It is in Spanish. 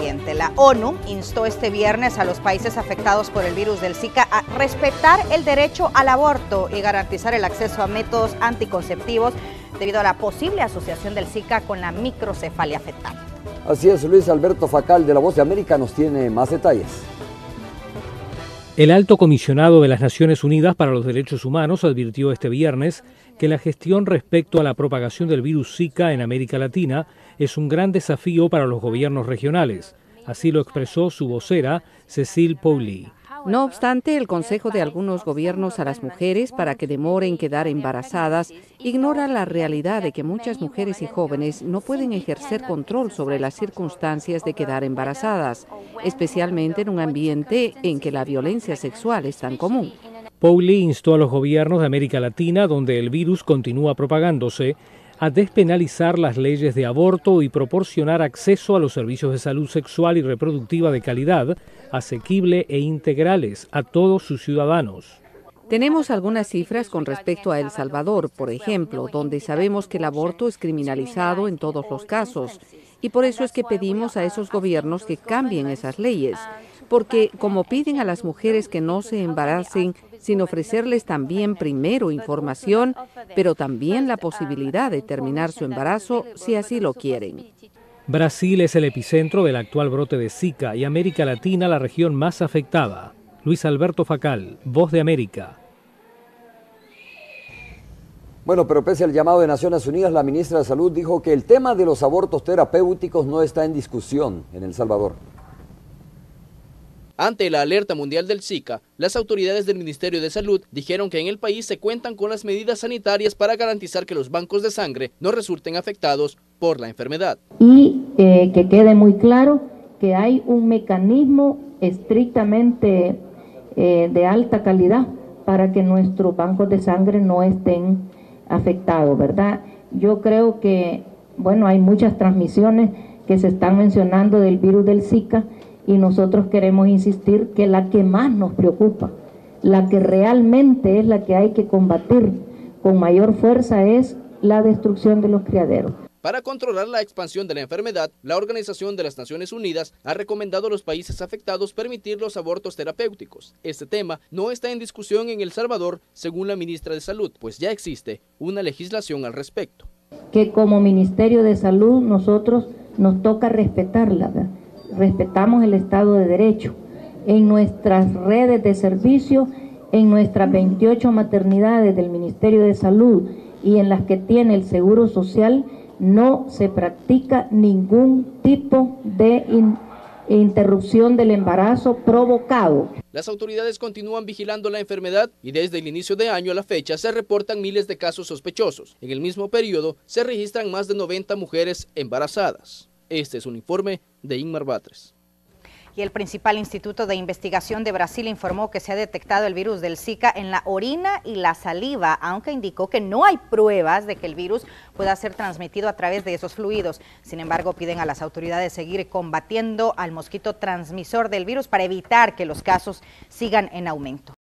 siguiente. La ONU instó este viernes a los países afectados por el virus del Zika a respetar el derecho al aborto y garantizar el acceso a métodos anticonceptivos debido a la posible asociación del Zika con la microcefalia fetal. Así es, Luis Alberto Facal de La Voz de América nos tiene más detalles. El alto comisionado de las Naciones Unidas para los Derechos Humanos advirtió este viernes que la gestión respecto a la propagación del virus Zika en América Latina es un gran desafío para los gobiernos regionales. Así lo expresó su vocera, Cecile Pauly. No obstante, el consejo de algunos gobiernos a las mujeres para que demoren quedar embarazadas ignora la realidad de que muchas mujeres y jóvenes no pueden ejercer control sobre las circunstancias de quedar embarazadas, especialmente en un ambiente en que la violencia sexual es tan común. Pauly instó a los gobiernos de América Latina, donde el virus continúa propagándose, a despenalizar las leyes de aborto y proporcionar acceso a los servicios de salud sexual y reproductiva de calidad, asequible e integrales a todos sus ciudadanos. Tenemos algunas cifras con respecto a El Salvador, por ejemplo, donde sabemos que el aborto es criminalizado en todos los casos. Y por eso es que pedimos a esos gobiernos que cambien esas leyes. Porque como piden a las mujeres que no se embaracen sin ofrecerles también primero información, pero también la posibilidad de terminar su embarazo si así lo quieren. Brasil es el epicentro del actual brote de Zika y América Latina la región más afectada. Luis Alberto Facal, Voz de América. Bueno, pero pese al llamado de Naciones Unidas, la ministra de Salud dijo que el tema de los abortos terapéuticos no está en discusión en El Salvador. Ante la alerta mundial del Zika, las autoridades del Ministerio de Salud dijeron que en el país se cuentan con las medidas sanitarias para garantizar que los bancos de sangre no resulten afectados por la enfermedad. Y que quede muy claro que hay un mecanismo estrictamente de alta calidad para que nuestros bancos de sangre no estén afectados, ¿verdad? Yo creo que, bueno, hay muchas transmisiones que se están mencionando del virus del Zika, y nosotros queremos insistir que la que más nos preocupa, la que realmente es la que hay que combatir con mayor fuerza, es la destrucción de los criaderos. Para controlar la expansión de la enfermedad, la Organización de las Naciones Unidas ha recomendado a los países afectados permitir los abortos terapéuticos. Este tema no está en discusión en El Salvador, según la ministra de Salud, pues ya existe una legislación al respecto. Que como Ministerio de Salud nosotros nos toca respetarla, ¿verdad? Respetamos el Estado de Derecho. En nuestras redes de servicio, en nuestras 28 maternidades del Ministerio de Salud y en las que tiene el Seguro Social, no se practica ningún tipo de interrupción del embarazo provocado. Las autoridades continúan vigilando la enfermedad y desde el inicio de año a la fecha se reportan miles de casos sospechosos. En el mismo periodo se registran más de 90 mujeres embarazadas. Este es un informe de Inmar Batres. Y el principal instituto de investigación de Brasil informó que se ha detectado el virus del Zika en la orina y la saliva, aunque indicó que no hay pruebas de que el virus pueda ser transmitido a través de esos fluidos. Sin embargo, piden a las autoridades seguir combatiendo al mosquito transmisor del virus para evitar que los casos sigan en aumento.